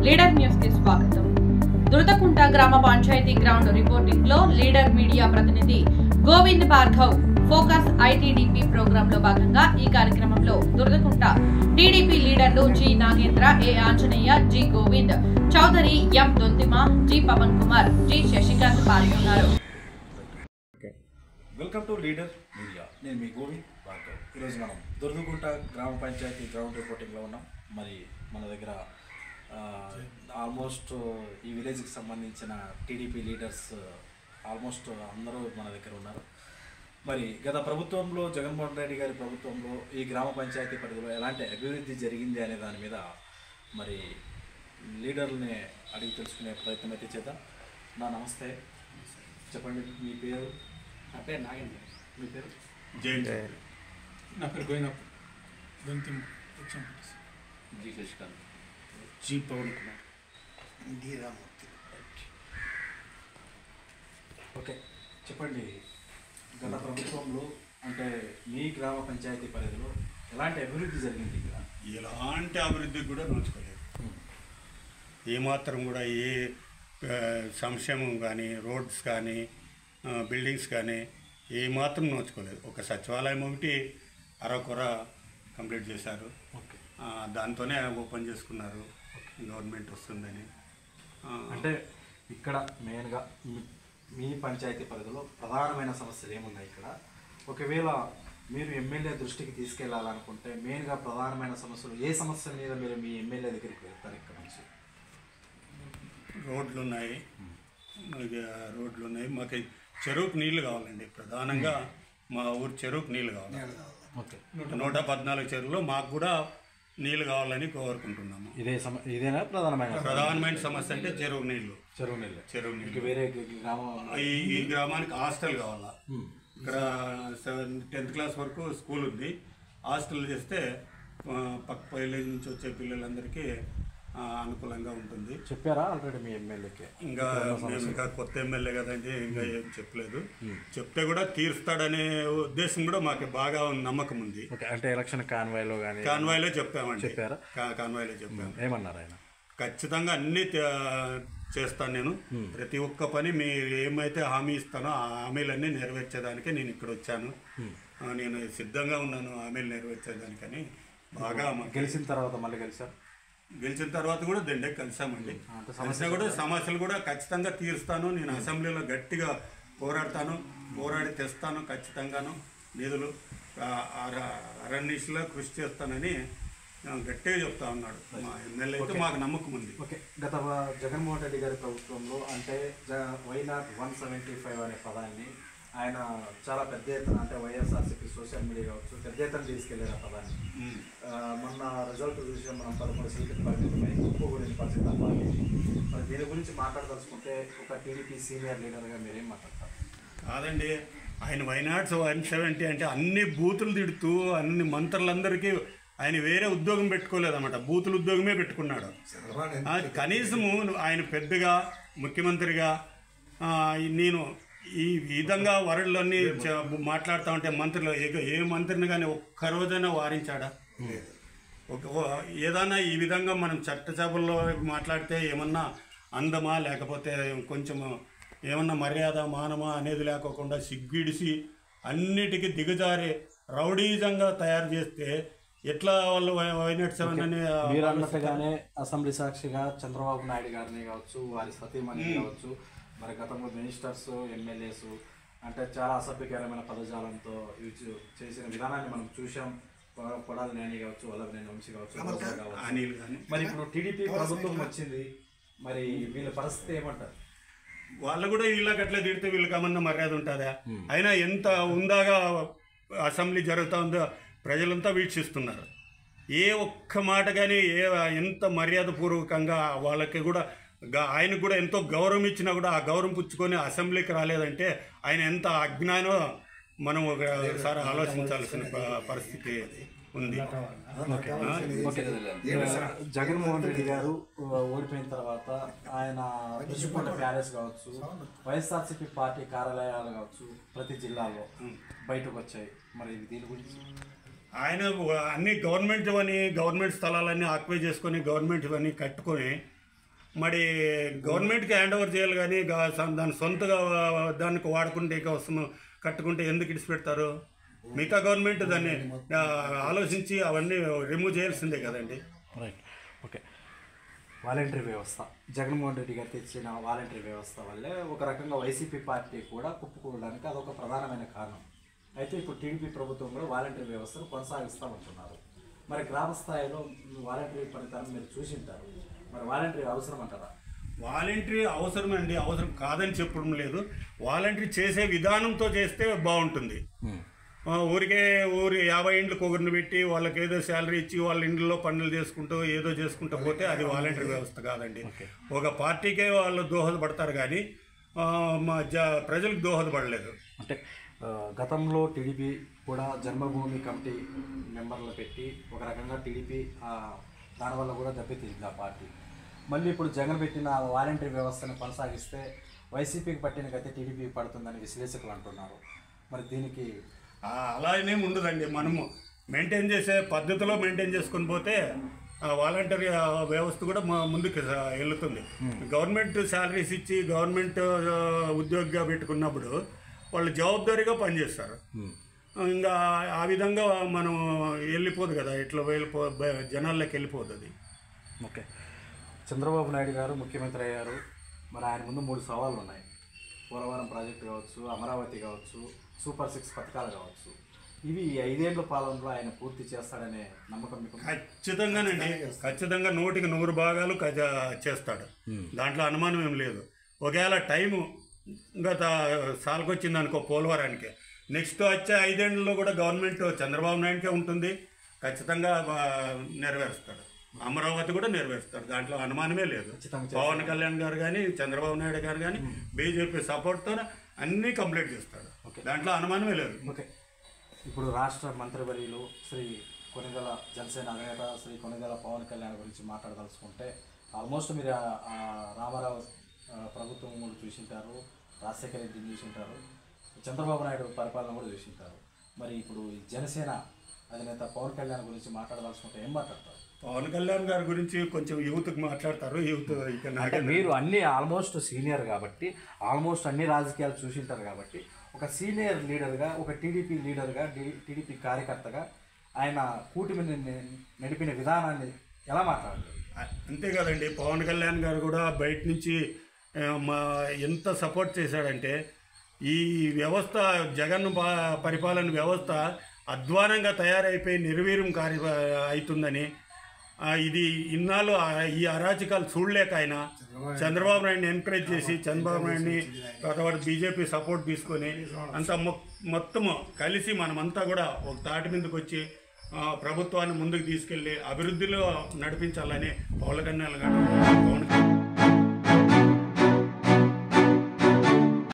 Leader news కి స్వాగతం. దురదకుంట గ్రామ పంచాయతీ గ్రౌండ్ రిపోర్టింగ్ లో లీడర్ మీడియా ప్రతినిధి Govind Bhargav focus ITDP programme లో భాగంగా ఈ కార్యక్రమంలో దురదకుంట టీడీపీ లీడర్లు జి నాగేంద్ర, ఏ ఆంజనేయ, జి గోవింద్ చౌదరి, ఎం దొంతిమ, జి పవన్ కుమార్, జి శశికాంత్ పాల్గొన్నారు. Welcome to leader media. నేను మీ గోవింద్ భార్గవ్. ఈరోజు మనం దురదకుంట గ్రామ పంచాయతీ గ్రౌండ్ రిపోర్టింగ్లో ఉన్నాం. మరి మన దగ్గర ఆల్మోస్ట్ ఈ విలేజ్కి సంబంధించిన టీడీపీ లీడర్స్ ఆల్మోస్ట్ అందరూ మన దగ్గర ఉన్నారు. మరి గత ప్రభుత్వంలో జగన్మోహన్ రెడ్డి గారి ప్రభుత్వంలో ఈ గ్రామ పంచాయతీ పరిధిలో ఎలాంటి అభివృద్ధి జరిగింది అనే దాని మీద మరి లీడర్ని అడిగి తెలుసుకునే ప్రయత్నం అయితే చేద్దాం. నమస్తే, చెప్పండి మీ పేరు? నా పేరు నాగేంద్ర. మీ పేరు? జై. నా పేరు Govind దొంతిమ, G Sasikanth, G Pawan Kumar, D Ramurthy. Okay, చెప్పండి. గత ప్రభుత్వంలో అంటే మీ గ్రామ పంచాయతీ పరిధిలో ఎలాంటి అభివృద్ధి జరిగింది? ఇక్కడ ఎలాంటి అభివృద్ధికి కూడా నోచుకోలేదు. ఏమాత్రం కూడా ఏ సంక్షేమం కానీ, రోడ్స్ కానీ, బిల్డింగ్స్ కానీ ఏమాత్రం నోచుకోలేదు. ఒక సచివాలయం ఒకటి అరకొర కంప్లీట్ చేశారు. ఓకే, దాంతోనే ఓపెన్ చేసుకున్నారు గవర్నమెంట్ వస్తుందని. అంటే ఇక్కడ మెయిన్గా మీ పంచాయతీ పరిధిలో ప్రధానమైన సమస్యలు ఏమున్నాయి? ఇక్కడ ఒకవేళ మీరు ఎమ్మెల్యే దృష్టికి తీసుకెళ్లాలనుకుంటే మెయిన్గా ప్రధానమైన సమస్యలు ఏ సమస్య మీద మీరు మీ ఎమ్మెల్యే దగ్గరికి వెళ్తారు? ఇక్కడ నుంచి రోడ్లు ఉన్నాయి, మాకు చెరువుకు నీళ్లు కావాలండి. ప్రధానంగా మా ఊరు చెరువుకు నీళ్లు కావాలి. ఓకే, 114 చెరువులో మాకు కూడా నీళ్లు కావాలని కోరుకుంటున్నాము. ఇదేనా ప్రధానమైన సమస్య అంటే చెరువు నీళ్లు. చెరువు నీళ్ళు వేరే గ్రామం ఈ గ్రామానికి హాస్టల్ కావాలా. ఇక్కడ 10th క్లాస్ వరకు స్కూల్ ఉంది. హాస్టల్ చేస్తే పక్క విలేజ్ నుంచి వచ్చే పిల్లలందరికీ అనుకూలంగా ఉంటుంది. చెప్పారా ఆల్రెడీ మీ ఎమ్మెల్యేకి? ఇంకా కొత్త ఎమ్మెల్యే కదండి, ఇంకా ఏం చెప్పలేదు. చెప్తే కూడా తీరుస్తాడనే ఉద్దేశం కూడా మాకు బాగా నమ్మకం ఉంది. అంటే ఎలక్షన్ కాన్వాయ్లో చెప్పామండి. చెప్పారా? కాన్వాయ్లో చెప్పాము. ఏమన్నారు ఆయన? ఖచ్చితంగా అన్నీ చేస్తాను నేను. ప్రతి ఒక్క పని మీరు ఏమైతే హామీ ఇస్తానో ఆ హామీలన్నీ నెరవేర్చేదానికే నేను ఇక్కడ వచ్చాను. నేను సిద్ధంగా ఉన్నాను హామీలు నెరవేర్చేదానికని. బాగా గెలిచిన తర్వాత మళ్ళీ కలిసారు. గెలిచిన తర్వాత కూడా దండే కలిసామండి. కలిసినా కూడా సమస్యలు కూడా ఖచ్చితంగా తీరుస్తాను. నేను అసెంబ్లీలో గట్టిగా పోరాడి తెస్తాను. ఖచ్చితంగాను నిధులు అరణ్యలో కృషి చేస్తానని గట్టిగా చెప్తా ఉన్నాడు మా ఎమ్మెల్యే. అయితే మాకు నమ్మకం ఉంది. ఓకే, గత జగన్మోహన్ రెడ్డి గారి ప్రభుత్వంలో అంటే వైనాట్ 175 అనే పదాన్ని ఆయన చాలా పెద్ద ఎత్తున అంటే వైఎస్ఆర్సీపీ సోషల్ మీడియా కావచ్చు పెద్ద ఎత్తున తీసుకెళ్లారు ఆ పదాన్ని. మొన్న రిజల్ట్ చూసి మనం 13 సీట్లకు పరిమితమై కుప్పకూడిన పరిస్థితి అవ్వాలి. మరి దీని గురించి మాట్లాడదలుచుకుంటే ఒక టీడీపీ సీనియర్ లీడర్గా మీరేం మాట్లాడతారు? కాదండి, ఆయన వైనాట్ 170 అంటే అన్ని బూతులు తిడుతూ అన్ని మంత్రులందరికీ ఆయన వేరే ఉద్యోగం పెట్టుకోలేదన్నమాట. బూతుల ఉద్యోగమే పెట్టుకున్నాడు. కనీసము ఆయన పెద్దగా ముఖ్యమంత్రిగా నేను ఈ విధంగా వరల్డ్లన్నీ మాట్లాడుతూ ఉంటే మంత్రులు ఏ మంత్రిని కానీ ఒక్కరోజైనా వారించాడా? ఏదైనా ఈ విధంగా మనం చట్టసభల్లో మాట్లాడితే ఏమన్నా అందమా లేకపోతే కొంచెం ఏమన్నా మర్యాద మానమా అనేది లేకోకుండా సిగ్గిడిసి అన్నిటికీ దిగజారి రౌడీజంగా తయారు చేస్తే ఎట్లా వాళ్ళు వైనాట్ 7 అని మీరు అన్నట్టుగానే అసెంబ్లీ సాక్షిగా చంద్రబాబు నాయుడు గారిని కావచ్చు, వారి సతీమణి కావచ్చు, మరి గతంలో మినిస్టర్స్, ఎమ్మెల్యేస్ అంటే చాలా అసభ్యకరమైన పదజాలంతో చేసిన విధానాన్ని మనం చూసాం. కొడాలి నాని కావచ్చు, వల్లభనేని వంశీ కావచ్చు, అనిల్ కానీ. మరి ఇప్పుడు టీడీపీ ప్రభుత్వం వచ్చింది, మరి వీళ్ళ పరిస్థితి ఏమంటారు? వాళ్ళు కూడా వీళ్ళకి అట్లా తిడితే వీళ్ళకి ఏమన్నా మర్యాద ఉంటుందా? అయినా ఎంత ఉందాగా అసెంబ్లీ జరుగుతూ ఉందో ప్రజలంతా వీక్షిస్తున్నారు. ఏ ఒక్క మాట కానీ ఎంత మర్యాదపూర్వకంగా వాళ్ళకి కూడా ఆయనకు కూడా ఎంతో గౌరవం ఇచ్చినా కూడా ఆ గౌరవం పుచ్చుకొని అసెంబ్లీకి రాలేదంటే ఆయన ఎంత అజ్ఞానో మనం ఒకసారి ఆలోచించాల్సిన పరిస్థితి ఉంది. జగన్మోహన్ రెడ్డి గారు ఓడిపోయిన తర్వాత ఆయన రుచికొండ ప్యాలెస్ కావచ్చు, వైఎస్ఆర్సీపీ పార్టీ కార్యాలయాలు కావచ్చు ప్రతి జిల్లాలో బయటకు వచ్చాయి. మరి దీని గురించి ఆయన అన్ని గవర్నమెంట్ స్థలాలన్నీ ఆక్యుపై చేసుకొని గవర్నమెంట్ ఇవన్నీ కట్టుకొని మరి గవర్నమెంట్కి హ్యాండ్ ఓవర్ చేయాలి కానీ దాని సొంతగా దానికి వాడుకుంటే కోసం కట్టుకుంటే ఎందుకు ఇడిచిపెడతారు? మిగతా గవర్నమెంట్ దాన్ని ఆలోచించి అవన్నీ రిమూవ్ చేయాల్సిందే కదండి. Right, okay. వాలంటరీ వ్యవస్థ, జగన్మోహన్ రెడ్డి గారు తెచ్చిన వాలంటరీ వ్యవస్థ వల్లే ఒక రకంగా వైసీపీ పార్టీ కూడా కుప్పుకోవడానికి అదొక ప్రధానమైన కారణం. అయితే ఇప్పుడు టీడీపీ ప్రభుత్వం కూడా వాలంటరీ వ్యవస్థను కొనసాగిస్తామంటున్నారు. మరి గ్రామ స్థాయిలో వాలంటరీ పనితనం మీరు చూసింటారు, మరి వాలంటరీ అవసరం అంటారా? వాలంటరీ అవసరమండి, అవసరం కాదని చెప్పడం లేదు. వాలంటరీ చేసే విధానంతో చేస్తే బాగుంటుంది. ఊరికే 50 ఇండ్లకు ఒకరిని పెట్టి వాళ్ళకి ఏదో శాలరీ ఇచ్చి వాళ్ళ ఇండ్లలో పనులు చేసుకుంటూ ఏదో చేసుకుంటూ పోతే అది వాలంటరీ వ్యవస్థ కాదండి. ఒక పార్టీకే వాళ్ళు దోహదపడతారు కానీ ప్రజలకు దోహదపడలేదు. అంటే గతంలో టీడీపీ కూడా జన్మభూమి కమిటీ మెంబర్లు పెట్టి ఒక రకంగా టీడీపీ దానివల్ల కూడా దెబ్బతింది ఆ పార్టీ. మళ్ళీ ఇప్పుడు జగన్ పెట్టిన వాలంటరీ వ్యవస్థను కొనసాగిస్తే వైసీపీకి పట్టిన గతి టీడీపీకి పడుతుందని విశ్లేషకులు అంటున్నారు. మరి దీనికి అలానే ఉండదండి. మనము మెయింటైన్ చేసే పద్ధతిలో మెయింటైన్ చేసుకొని పోతే వాలంటరీ వ్యవస్థ కూడా ముందుకు వెళ్తుంది. గవర్నమెంట్ శాలరీస్ ఇచ్చి గవర్నమెంట్ ఉద్యోగిగా పెట్టుకున్నప్పుడు వాళ్ళు జవాబుదారీగా పనిచేస్తారు. ఇంకా ఆ విధంగా మనం వెళ్ళిపోదు కదా, ఇట్లా జనాల్లోకి వెళ్ళిపోదు అది. ఓకే. చంద్రబాబు నాయుడు గారు ముఖ్యమంత్రి అయ్యారు. మరి ఆయన ముందు 3 సవాళ్ళు ఉన్నాయి. పోలవరం ప్రాజెక్టు కావచ్చు, అమరావతి కావచ్చు, సూపర్ 6 పథకాలు కావచ్చు. ఇవి 5 ఏళ్ల పాలనలో ఆయన పూర్తి చేస్తాడనే నమ్మకం మీకు? ఖచ్చితంగానండి, ఖచ్చితంగా 100కి 100 భాగాలు చేస్తాడు. దాంట్లో అనుమానం ఏం లేదు. ఒకవేళ టైము గత సాలకొచ్చింది అనుకో పోలవరానికి, నెక్స్ట్ వచ్చే 5 ఏళ్లలో కూడా గవర్నమెంట్ చంద్రబాబు నాయుడుకే ఉంటుంది. ఖచ్చితంగా నెరవేరుస్తాడు. అమరావతి కూడా నెరవేరుస్తాడు, దాంట్లో అనుమానమే లేదు. పవన్ కళ్యాణ్ గారు కానీ చంద్రబాబు నాయుడు గారు కానీ బీజేపీ సపోర్ట్తో అన్నీ కంప్లీట్ చేస్తాడు, దాంట్లో అనుమానమే లేదు. ఓకే. ఇప్పుడు రాష్ట్ర మంత్రివర్యులు శ్రీ కొనిదెల జనసేన అధినేత శ్రీ కొనిదెల పవన్ కళ్యాణ్ గురించి మాట్లాడదలుచుకుంటే ఆల్మోస్ట్ మీరు రామారావు ప్రభుత్వం కూడా చూసింటారు, రాజశేఖర రెడ్డిని చూసింటారు, చంద్రబాబు నాయుడు పరిపాలన కూడా చూసింటారు. మరి ఇప్పుడు జనసేన అధినేత పవన్ కళ్యాణ్ గురించి మాట్లాడదలుచుకుంటే ఏం మాట్లాడతారు? పవన్ కళ్యాణ్ గారి గురించి కొంచెం యూత్కి మాట్లాడతారు. యూత్ అంటే మీరు అన్ని ఆల్మోస్ట్ సీనియర్ కాబట్టి, ఆల్మోస్ట్ అన్ని రాజకీయాలు చూసింటారు కాబట్టి, ఒక సీనియర్ లీడర్గా, ఒక టీడీపీ లీడర్గా, టీడీపీ కార్యకర్తగా ఆయన కూటమిని నడిపిన విధానాన్ని ఎలా మాట్లాడారు? అంతే కదండి. పవన్ కళ్యాణ్ గారు కూడా బయట నుంచి ఎంత సపోర్ట్ చేశాడంటే, ఈ వ్యవస్థ జగన్ పరిపాలన వ్యవస్థ అధ్వానంగా తయారైపోయి నిర్వీర్యం అవుతుందని, ఇది ఇన్నాళ్ళు ఈ అరాచకాలు చూడలేక ఆయన చంద్రబాబు నాయుడిని ఎంకరేజ్ చేసి చంద్రబాబు నాయుడిని తర్వాత బీజేపీ సపోర్ట్ తీసుకొని అంతా మొత్తము కలిసి మనమంతా కూడా ఒక తాటి మీదకి వచ్చి ప్రభుత్వాన్ని ముందుకు తీసుకెళ్ళి అభివృద్ధిలో నడిపించాలని పవన్ కళ్యాణ్ గారు